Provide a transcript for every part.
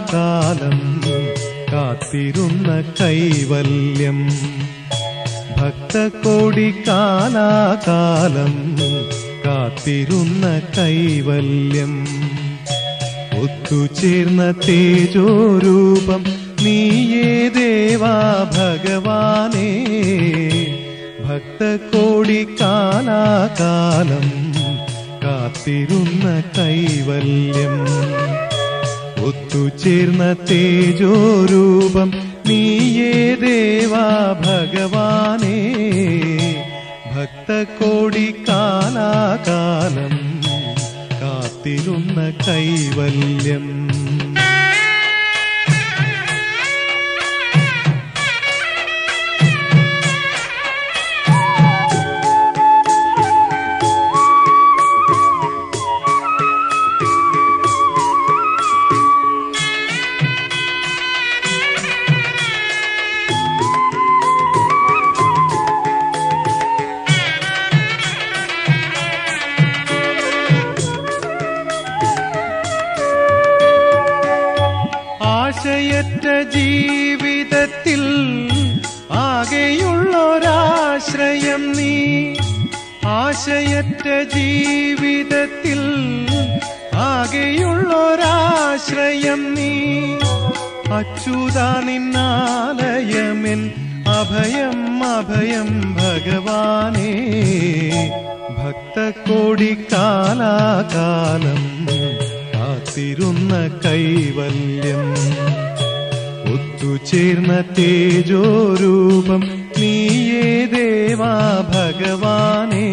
കാലാകാലം കാത്തിരുന്ന കൈവല്യം. ഭക്തകോടി കാലാകാലം കാത്തിരുന്ന കൈവല്യം. ഒത്തുചേർന്ന തേജോരൂപം നീയേ ദേവാ ഭഗവാനേ. ഭക്തകോടി കാലാകാലം കാത്തിരുന്ന കൈവല്യം. ഒത്തുചേർന്ന തേജോരൂപം നീയേ ദേവാ ഭഗവാനേ. ഭക്തകോടി കാലാകാലം കാത്തിരുന്ന കൈവല്യം. ആശയറ്റ ജീവിതത്തിൽ ആകെയുള്ളൊരാശ്രയം നീ. ആശയറ്റ ജീവിതത്തിൽ ആകെയുള്ളൊരാശ്രയം നീ. അച്യുതാ നിന്നാലയമെൻ അഭയം അഭയം ഭഗവാനേ. ഭക്തകോടി കാലാകാലം കാത്തിരുന്ന കൈവല്യം. ഒത്തുചേർന്ന തേജോരൂപം നീയേ ദേവാ ഭഗവാനേ.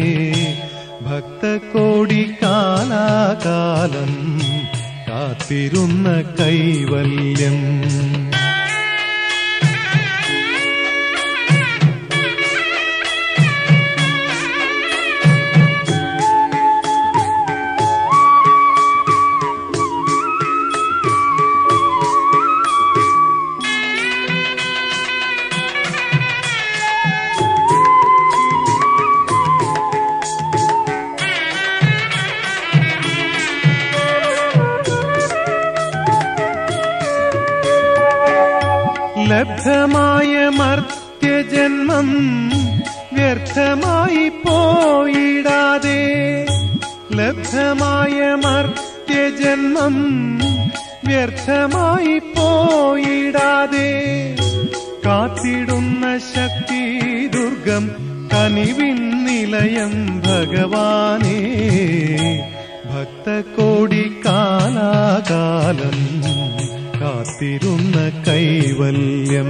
ഭക്തകോടി കാലാകാലം കാത്തിരുന്ന കൈവല്യം. ലബ്ധമായ മർത്യജന്മം വ്യർത്ഥമായി പോയിടാതെ. ലബ്ധമായ മർത്യജന്മം വ്യർത്ഥമായി പോയിടാതെ. കാത്തിടുന്ന ശക്തി ദുർഗം കനിവിൻ നിലയം ഭഗവാനേ. ഭക്തകോടി കാലാകാലം കാത്തിരുന്ന കൈവല്യം.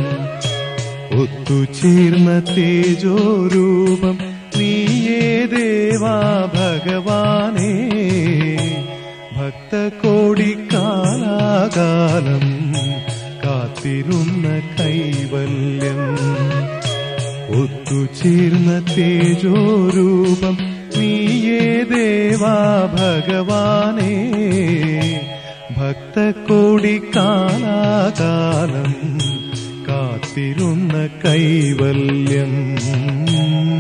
ഒത്തുചേർന്ന തേജോരൂപം നീയേ ദേവാ ഭഗവാനേ. ഭക്തകോടി കാലാകാലം കാത്തിരുന്ന കൈവല്യം. ഒത്തുചേർന്ന തേജോരൂപം നീയേ ദേവാ ഭഗവാനേ. ഭക്തകോടി കാലാകാലം കാത്തിരുന്ന കൈവല്യം.